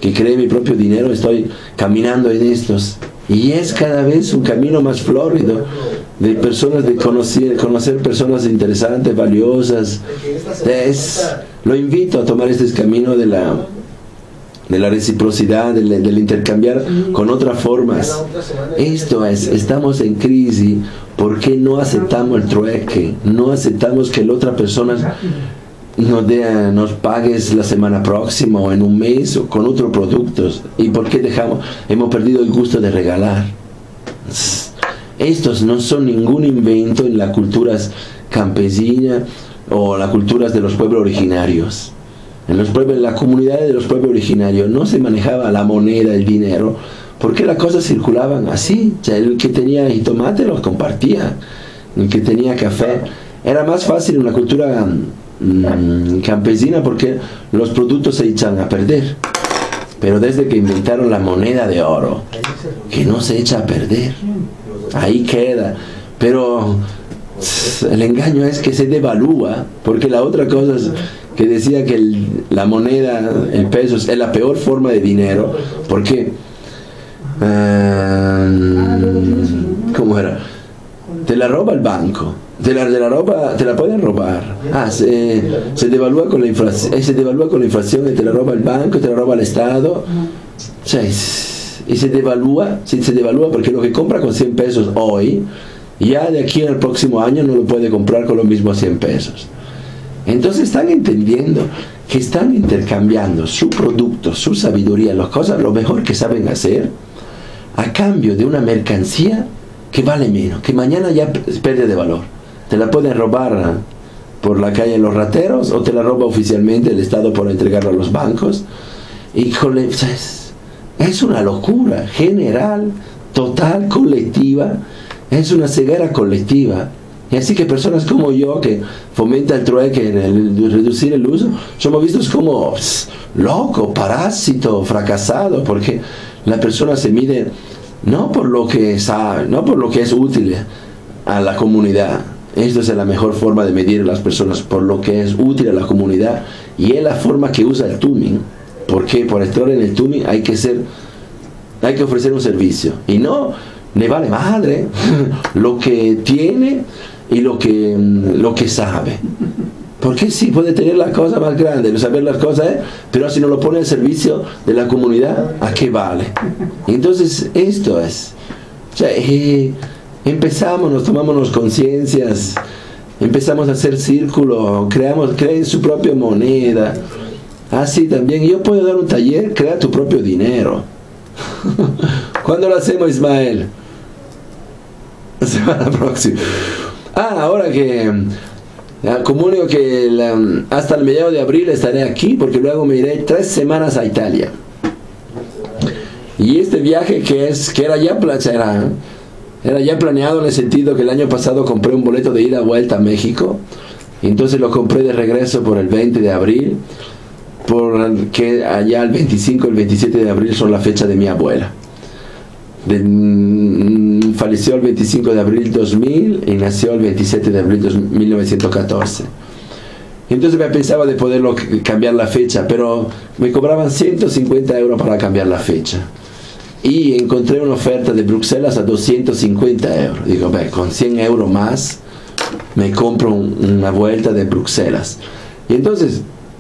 Speaker 1: que cree mi propio dinero, estoy caminando en estos. Y es cada vez un camino más florido, de personas, de conocer personas interesantes, valiosas. Lo invito a tomar este camino de la reciprocidad, del intercambiar con otras formas. Esto es, estamos en crisis porque no aceptamos el trueque, no aceptamos que la otra persona nos pagues la semana próxima o en un mes o con otros productos. ¿Y por qué hemos perdido el gusto de regalar? Estos no son ningún invento en las culturas campesinas o las culturas de los pueblos originarios. En la comunidad de los pueblos originarios no se manejaba la moneda, el dinero, porque las cosas circulaban así. O sea, el que tenía jitomate los compartía, el que tenía café. Era más fácil en la cultura campesina porque los productos se echan a perder. Pero desde que inventaron la moneda de oro, que no se echa a perder, ahí queda. Pero el engaño es que se devalúa, porque la otra cosa es que decía que la moneda, el peso, es la peor forma de dinero, porque ¿cómo era? Te la roba el banco, te la pueden robar. Se devalúa con la inflación, se devalúa con la inflación, y te la roba el banco, te la roba el Estado. O sea, y se devalúa porque lo que compra con 100 pesos hoy, ya de aquí al próximo año no lo puede comprar con los mismos 100 pesos. Entonces están entendiendo que están intercambiando su producto, su sabiduría, las cosas, lo mejor que saben hacer, a cambio de una mercancía que vale menos, que mañana ya pierde de valor. Te la pueden robar por la calle los rateros, o te la roba oficialmente el Estado por entregarla a los bancos. Y es una locura general, total, colectiva. Es una ceguera colectiva. Y así que personas como yo, que fomenta el trueque, reducir el uso, somos vistos como loco, parásito, fracasado, porque la persona se mide no por lo que sabe, no por lo que es útil a la comunidad. Esto es la mejor forma de medir a las personas, por lo que es útil a la comunidad, y es la forma que usa el tuning, porque por estar en el tuning hay que ofrecer un servicio, y no le vale madre lo que tiene y lo que sabe, porque sí puede tener la cosa más grande, saber las cosas, pero si no lo pone al servicio de la comunidad, ¿a qué vale? Entonces esto es, o sea, nos tomamos conciencias, empezamos a hacer círculo, creen su propia moneda. Así también yo puedo dar un taller, crea tu propio dinero. ¿Cuándo lo hacemos, Ismael? La semana próxima. Ahora que comunico que hasta el mediado de abril estaré aquí, porque luego me iré 3 semanas a Italia. Y este viaje que era ya planeado, en el sentido que el año pasado compré un boleto de ida y vuelta a México, y entonces lo compré de regreso por el 20 de abril, porque allá el 25 y el 27 de abril son la fecha de mi abuela. Falleció el 25 de abril 2000 y nació el 27 de abril 1914. Entonces me pensaba de poderlo cambiar la fecha, pero me cobraban 150 euros para cambiar la fecha. Y encontré una oferta de Bruselas a 250 euros. Digo, con 100 euros más me compro una vuelta de Bruselas. Y entonces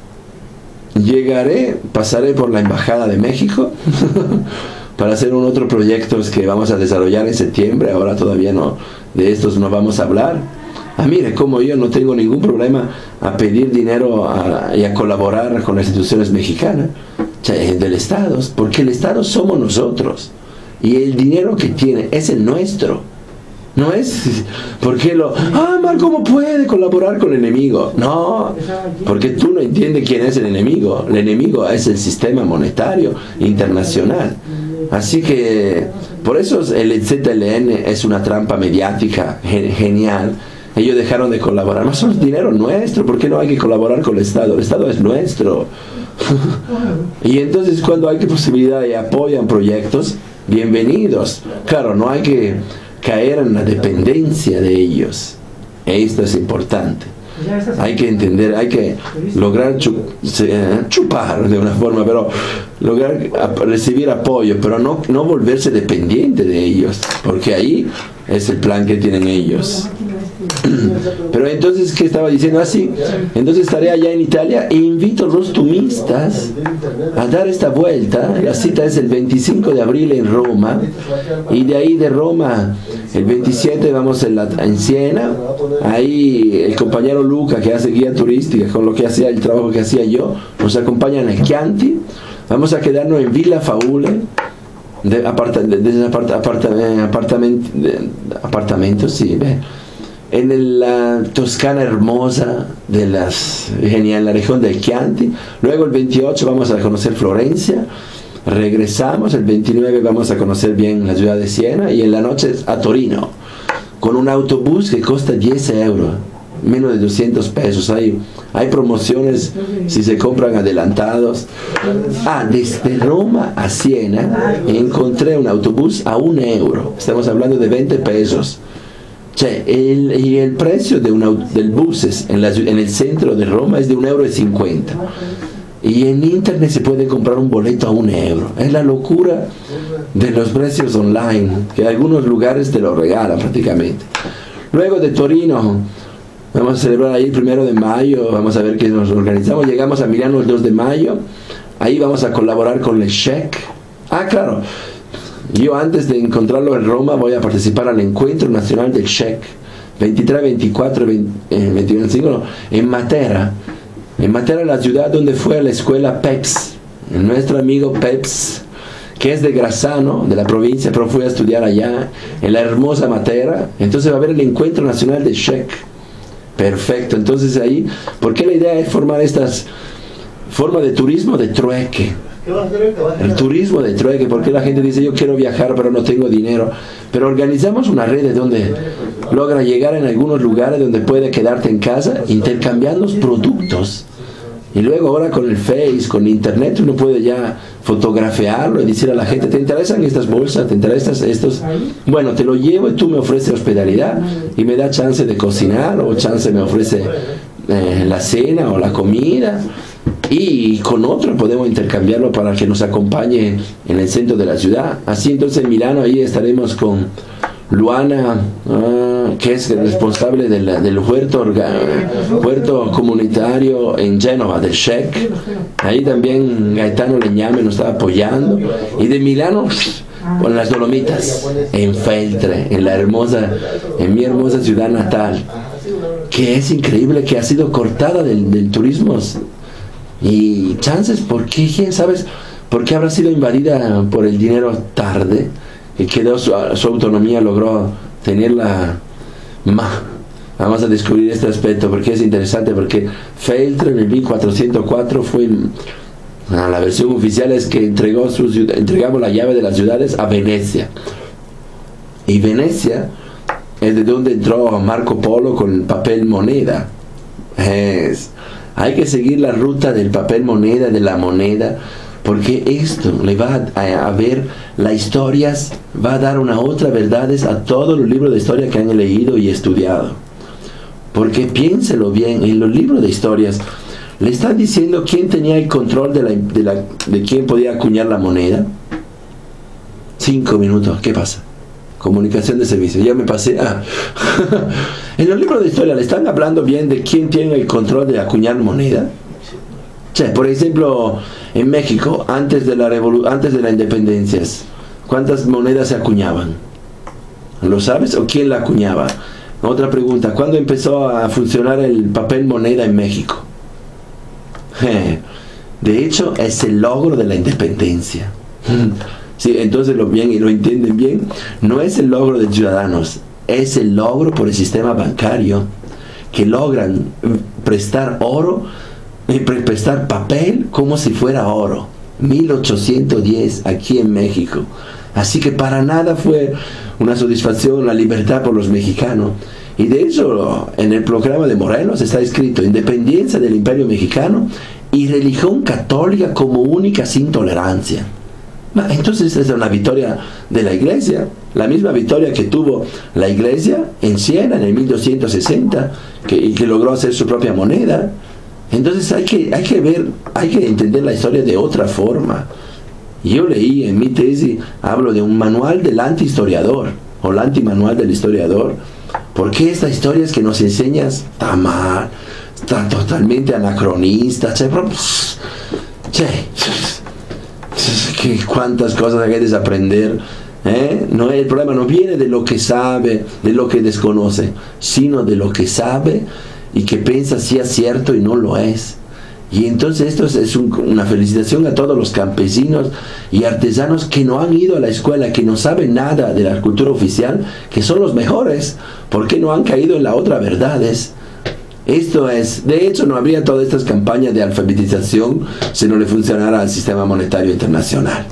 Speaker 1: pasaré por la Embajada de México para hacer otro proyecto que vamos a desarrollar en septiembre. Ahora todavía no, de estos no vamos a hablar. Mire, como yo no tengo ningún problema a pedir dinero y a colaborar con las instituciones mexicanas, del Estado, porque el Estado somos nosotros, y el dinero que tiene es el nuestro. No es porque ¿cómo puede colaborar con el enemigo? No, porque tú no entiendes quién es el enemigo. El enemigo es el sistema monetario internacional. Así que por eso el ZLN es una trampa mediática genial. Ellos dejaron de colaborar. No son dinero nuestro, ¿por qué no hay que colaborar con el Estado? El Estado es nuestro. Y entonces cuando hay posibilidad y apoyan proyectos, bienvenidos. Claro, no hay que caer en la dependencia de ellos. Esto es importante. hay que entender, hay que lograr chupar de una forma, pero lograr recibir apoyo, pero no volverse dependiente de ellos, porque ahí es el plan que tienen ellos. Pero entonces, ¿qué estaba diciendo? Así, entonces estaré allá en Italia e invito a los turistas a dar esta vuelta. La cita es el 25 de abril en Roma, y de ahí de Roma el 27 vamos en Siena. Ahí el compañero Luca, que hace guía turística, con lo que hacía el trabajo que hacía yo, nos acompaña en el Chianti. Vamos a quedarnos en Villa Faule, apartamentos, sí, en la Toscana hermosa de genial, la región del Chianti. Luego el 28 vamos a conocer Florencia, regresamos, el 29 vamos a conocer bien la ciudad de Siena, y en la noche a Torino, con un autobús que cuesta 10 euros, menos de 200 pesos. Hay promociones si se compran adelantados. Desde Roma a Siena encontré un autobús a 1 euro, estamos hablando de 20 pesos. Y el precio del buses en el centro de Roma es de 1,50 €. Y en internet se puede comprar un boleto a 1 euro. Es la locura de los precios online, que algunos lugares te lo regalan prácticamente. Luego de Torino vamos a celebrar ahí el 1 de mayo, vamos a ver qué nos organizamos. Llegamos a Milano el 2 de mayo, ahí vamos a colaborar con el Sheikh. Claro, yo antes de encontrarlo en Roma voy a participar al Encuentro Nacional del Sheikh, 23, 24, 25, en Matera. En Matera, la ciudad donde fue a la escuela Peps, nuestro amigo Peps, que es de Grassano, de la provincia, pero fue a estudiar allá, en la hermosa Matera. Entonces va a haber el Encuentro Nacional del Sheikh. Perfecto, entonces ahí, porque la idea es formar estas formas de turismo de trueque. El turismo de trueque, porque la gente dice: yo quiero viajar pero no tengo dinero. Pero organizamos una red donde logra llegar en algunos lugares donde puede quedarte en casa intercambiando productos. Y luego ahora con el Face, con Internet, uno puede ya fotografiarlo y decir a la gente: ¿te interesan estas bolsas? ¿Te interesan estos? Bueno, te lo llevo y tú me ofreces hospitalidad y me da chance de cocinar, o chance me ofrece la cena o la comida. Y con otro podemos intercambiarlo para que nos acompañe en el centro de la ciudad. Así entonces en Milano ahí estaremos con Luana, que es el responsable del huerto comunitario en Génova del Sheikh. Ahí también Gaetano Leñame nos está apoyando. Y de Milano con las Dolomitas, en Feltre, en mi hermosa ciudad natal, que es increíble, que ha sido cortada del turismo. Y chances, ¿por qué? ¿Quién sabe? ¿Por qué habrá sido invadida por el dinero tarde? Y quedó su autonomía, logró tenerla más. Vamos a descubrir este aspecto, porque es interesante, porque Feltre en el 1404 fue... la versión oficial es que entregamos la llave de las ciudades a Venecia. Y Venecia es de donde entró Marco Polo con el papel moneda. Hay que seguir la ruta del papel moneda, de la moneda, porque esto le va a ver las historias, va a dar una otra verdades a todos los libros de historia que han leído y estudiado. Porque piénselo bien, en los libros de historias le están diciendo quién tenía el control de quién podía acuñar la moneda. 5 minutos, ¿qué pasa? Comunicación de servicio, ya me pasé. En los libros de historia le están hablando bien de quién tiene el control de acuñar moneda. Por ejemplo, en México, antes de la independencia, ¿cuántas monedas se acuñaban? ¿Lo sabes? ¿O quién la acuñaba? Otra pregunta: ¿cuándo empezó a funcionar el papel moneda en México? De hecho, es el logro de la independencia. Sí, entonces lo entienden bien. No es el logro de ciudadanos, es el logro por el sistema bancario, que logran prestar oro, prestar papel como si fuera oro. 1810 aquí en México. Así que para nada fue una satisfacción la libertad por los mexicanos. Y de hecho, en el programa de Morelos está escrito: independencia del Imperio Mexicano y religión católica como única sin tolerancia. Entonces es una victoria de la iglesia, la misma victoria que tuvo la iglesia en Siena en el 1260, y que logró hacer su propia moneda. Entonces hay que entender la historia de otra forma. Yo leí en mi tesis, hablo de un manual del antihistoriador, o el antimanual del historiador, porque esta historia es que nos enseña está mal, está totalmente anacronista, que cuántas cosas hay que desaprender. No, el problema no viene de lo que sabe, de lo que desconoce, sino de lo que sabe y que piensa si es cierto y no lo es. Y entonces esto es una felicitación a todos los campesinos y artesanos que no han ido a la escuela, que no saben nada de la cultura oficial, que son los mejores, porque no han caído en la otra verdades. Esto es, de hecho no habría todas estas campañas de alfabetización si no le funcionara al sistema monetario internacional.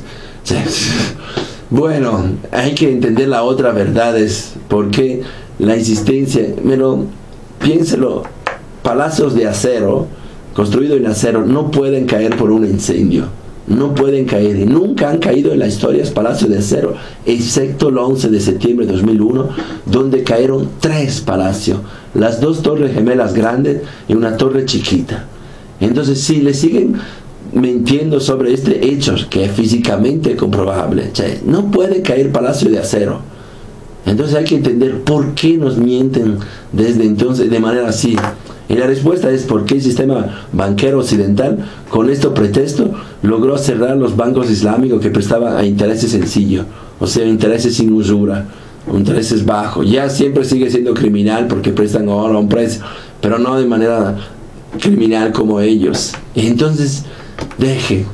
Speaker 1: Bueno, hay que entender la otra verdades, porque la insistencia, pero piénselo, palacios de acero, construidos en acero, no pueden caer por un incendio, no pueden caer, y nunca han caído en la historia palacios de acero, excepto el 11 de septiembre de 2001, donde cayeron 3 palacios, las 2 torres gemelas grandes y una torre chiquita. Entonces, si le siguen mintiendo sobre este hecho, que es físicamente comprobable, no puede caer palacio de acero. Entonces hay que entender por qué nos mienten desde entonces de manera así. Y la respuesta es porque el sistema banquero occidental, con este pretexto, logró cerrar los bancos islámicos que prestaban a intereses sencillos, o sea, intereses sin usura, intereses bajos. Ya siempre sigue siendo criminal porque prestan oro a un precio, pero no de manera criminal como ellos. Y entonces, dejen,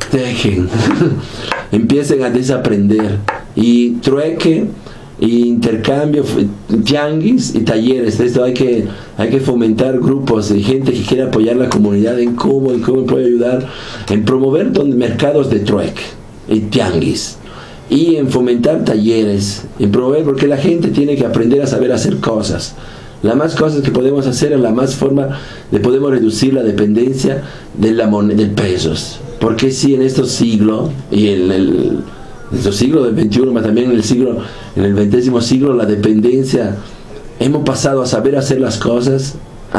Speaker 1: empiecen a desaprender. Y trueque, y intercambio, tianguis y talleres. Esto hay que fomentar grupos de gente que quiera apoyar la comunidad en cómo puede ayudar en promover mercados de trueque y tianguis, y en fomentar talleres, en promover, porque la gente tiene que aprender a saber hacer cosas. Las más cosas que podemos hacer es la más forma de podemos reducir la dependencia de la moneda, del pesos. Porque si en estos siglos y en estos siglos del 21, pero también en el 20 siglo, la dependencia, hemos pasado a saber hacer las cosas,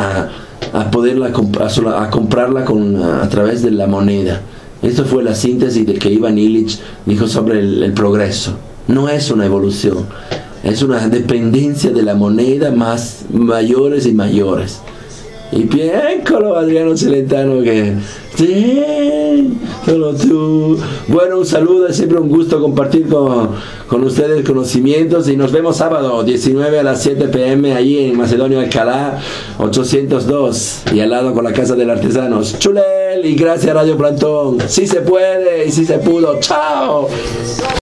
Speaker 1: a poderla a comprarla a través de la moneda. Esto fue la síntesis de que Ivan Illich dijo sobre el progreso. No es una evolución, es una dependencia de la moneda mayores y mayores. Y piéncolo, Adriano Celentano, que sí, solo tú. Bueno, un saludo, es siempre un gusto compartir con ustedes conocimientos, y nos vemos sábado 19 a las 7 p.m. allí en Macedonio Alcalá 802, y al lado con la Casa del Artesanos. Chulel, y gracias Radio Plantón. Sí se puede y sí se pudo. Chao.